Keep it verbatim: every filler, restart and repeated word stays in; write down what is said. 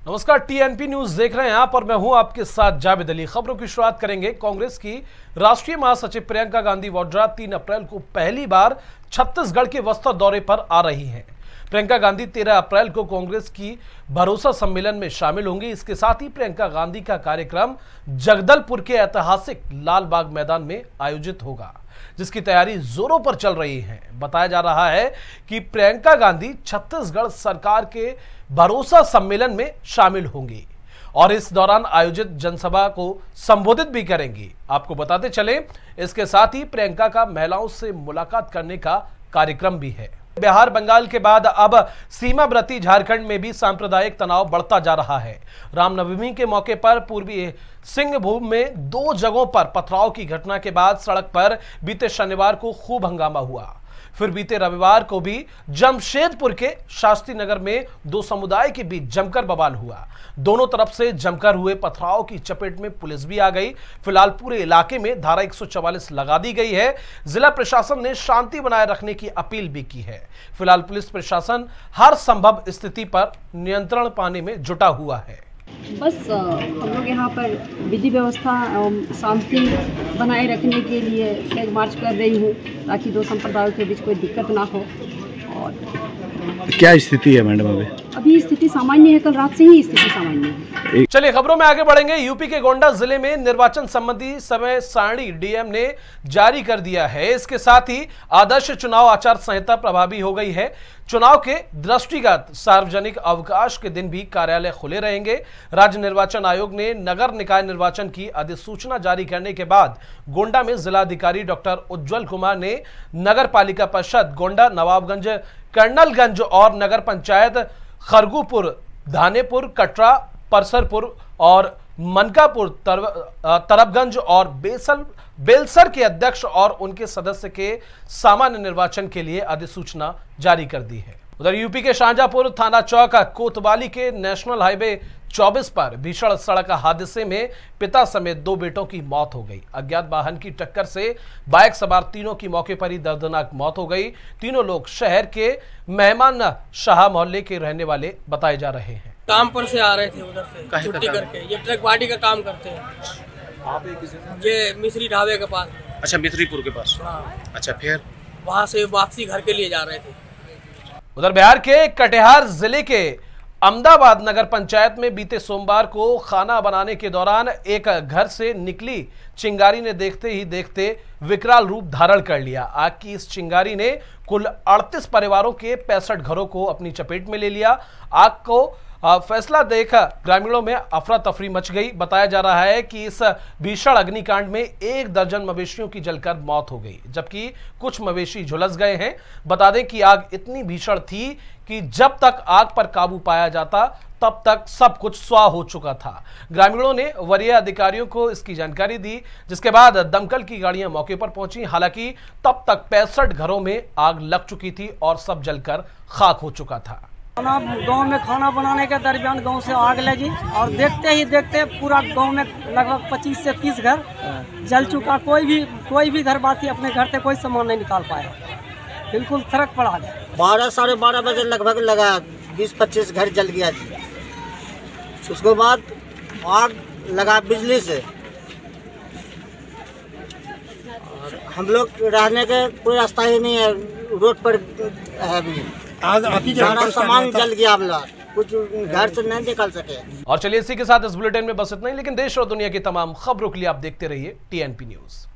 नमस्कार, TNP news देख रहे हैं आप और मैं हूं आपके साथ जावेद अली। खबरों की शुरुआत करेंगे। कांग्रेस की राष्ट्रीय महासचिव प्रियंका गांधी वाड्रा तीन अप्रैल को पहली बार छत्तीसगढ़ के बस्तर दौरे पर आ रही हैं। प्रियंका गांधी तेरह अप्रैल को कांग्रेस की भरोसा सम्मेलन में शामिल होंगी। इसके साथ ही प्रियंका गांधी का कार्यक्रम जगदलपुर के ऐतिहासिक लाल बाग मैदान में आयोजित होगा, जिसकी तैयारी जोरों पर चल रही है। बताया जा रहा है कि प्रियंका गांधी छत्तीसगढ़ सरकार के भरोसा सम्मेलन में शामिल होंगी और इस दौरान आयोजित जनसभा को संबोधित भी करेंगी। आपको बताते चले, इसके साथ ही प्रियंका का महिलाओं से मुलाकात करने का कार्यक्रम भी है। बिहार बंगाल के बाद अब सीमावर्ती झारखंड में भी सांप्रदायिक तनाव बढ़ता जा रहा है। रामनवमी के मौके पर पूर्वी सिंहभूम में दो जगहों पर पथराव की घटना के बाद सड़क पर बीते शनिवार को खूब हंगामा हुआ। फिर बीते रविवार को भी जमशेदपुर के शास्त्री नगर में दो समुदाय के बीच जमकर बवाल हुआ। दोनों तरफ से जमकर हुए पथराव की चपेट में पुलिस भी आ गई। फिलहाल पूरे इलाके में धारा एक सौ चवालीस लगा दी गई है। जिला प्रशासन ने शांति बनाए रखने की अपील भी की है। फिलहाल पुलिस प्रशासन हर संभव स्थिति पर नियंत्रण पाने में जुटा हुआ है। बस हम लोग यहाँ पर विधि व्यवस्था शांति बनाए रखने के लिए फ्लैग मार्च कर रही हूँ, ताकि दो संप्रदायों के बीच कोई दिक्कत ना हो। और क्या स्थिति है मैडम? अभी अभी स्थिति सामान्य है, कल रात से ही स्थिति सामान्य है। चलिए खबरों में आगे बढ़ेंगे। यूपी के गोंडा जिले में निर्वाचन संबंधी समय सारणी डीएम ने जारी कर दिया है। इसके साथ ही आदर्श चुनाव आचार संहिता प्रभावी हो गई है। चुनाव के दृष्टिगत सार्वजनिक अवकाश के दिन भी कार्यालय खुले रहेंगे। राज्य निर्वाचन आयोग ने नगर निकाय निर्वाचन की अधिसूचना जारी करने के बाद गोंडा में जिलाधिकारी डॉक्टर उज्जवल कुमार ने नगर पालिका परिषद गोंडा, नवाबगंज, कर्नलगंज और नगर पंचायत खरगुपुर, धानेपुर, कटरा, परसरपुर और मनकापुर, तरबगंज और बेसल बेलसर के अध्यक्ष और उनके सदस्य के सामान्य निर्वाचन के लिए अधिसूचना जारी कर दी है। उधर यूपी के शाहजहांपुर थाना चौक कोतवाली के नेशनल हाईवे चौबीस पर भीषण सड़क हादसे में पिता समेत दो बेटों की मौत हो गई। अज्ञात वाहन की टक्कर से बाइक सवार तीनों की मौके पर ही दर्दनाक मौत हो गई। तीनों लोग शहर के मेहमान शाह मोहल्ले के रहने वाले बताए जा रहे हैं। काम पर से आ रहे थे उधर से छुट्टी करके। ये ट्रक बाड़ी का काम करते हैं। आप ये मिश्री ढाबे के पास। अच्छा, मिश्रीपुर के पास। हाँ। अच्छा, फिर वहाँ से वापसी घर के लिए जा रहे थे। उधर बिहार के कटिहार जिले के अहमदाबाद नगर पंचायत में बीते सोमवार को खाना बनाने के दौरान एक घर से निकली चिंगारी ने देखते ही देखते विकराल रूप धारण कर लिया। आग की इस चिंगारी ने कुल अड़तीस परिवारों के पैंसठ घरों को अपनी चपेट में ले लिया। आग को फैसला देख ग्रामीणों में अफरा तफरी मच गई। बताया जा रहा है कि इस भीषण अग्निकांड में एक दर्जन मवेशियों की जलकर मौत हो गई, जबकि कुछ मवेशी झुलस गए हैं। बता दें कि आग इतनी भीषण थी कि जब तक आग पर काबू पाया जाता तब तक सब कुछ स्वाह हो चुका था। ग्रामीणों ने वरीय अधिकारियों को इसकी जानकारी दी, जिसके बाद दमकल की गाड़ियां मौके पर पहुंची। हालांकि तब तक पैंसठ घरों में आग लग चुकी थी और सब जलकर खाक हो चुका था। गांव में खाना बनाने के दरमियान गांव से आग लगी और देखते ही देखते पूरा गांव में लगभग पच्चीस से तीस घर जल चुका। कोई भी कोई भी घरवासी अपने घर से कोई सामान नहीं निकाल पाया, बिल्कुल सड़क पर आ गया। बारह साढ़े बारह बजे लगभग लगा, बीस पच्चीस घर जल गया जी। उसके बाद आग लगा बिजली से। और हम लोग रहने के कोई रास्ता ही नहीं है, रोड पर है भी। सारा सामान जल गया, हम लोग कुछ घर से नहीं निकल सके। और चलिए इसी के साथ इस बुलेटिन में बस इतना ही, लेकिन देश और दुनिया की तमाम खबरों के लिए आप देखते रहिए टीएनपी न्यूज।